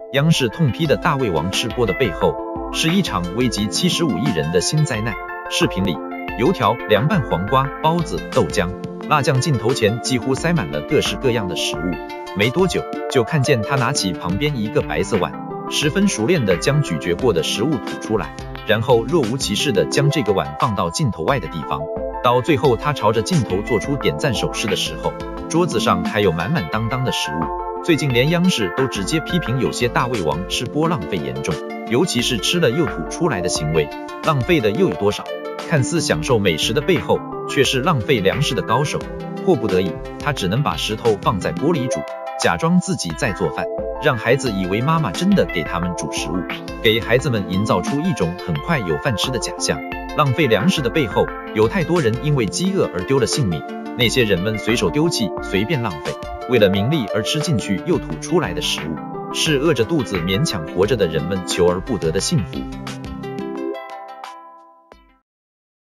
央视痛批的大胃王吃播的背后，是一场危及75亿人的新灾难。视频里，油条、凉拌黄瓜、包子、豆浆、辣酱镜头前几乎塞满了各式各样的食物。没多久，就看见他拿起旁边一个白色碗，十分熟练地将咀嚼过的食物吐出来，然后若无其事地将这个碗放到镜头外的地方。到最后，他朝着镜头做出点赞手势的时候，桌子上还有满满当当的食物。最近连央视都直接批评有些大胃王吃播浪费严重，尤其是吃了又吐出来的行为，浪费的又有多少？看似享受美食的背后，却是浪费粮食的高手。迫不得已，他只能把石头放在锅里煮，假装自己在做饭，让孩子以为妈妈真的给他们煮食物，给孩子们营造出一种很快有饭吃的假象。浪费粮食的背后，有太多人因为饥饿而丢了性命。那些人们随手丢弃、随便浪费，为了名利而吃进去又吐出来的食物，是饿着肚子勉强活着的人们求而不得的幸福。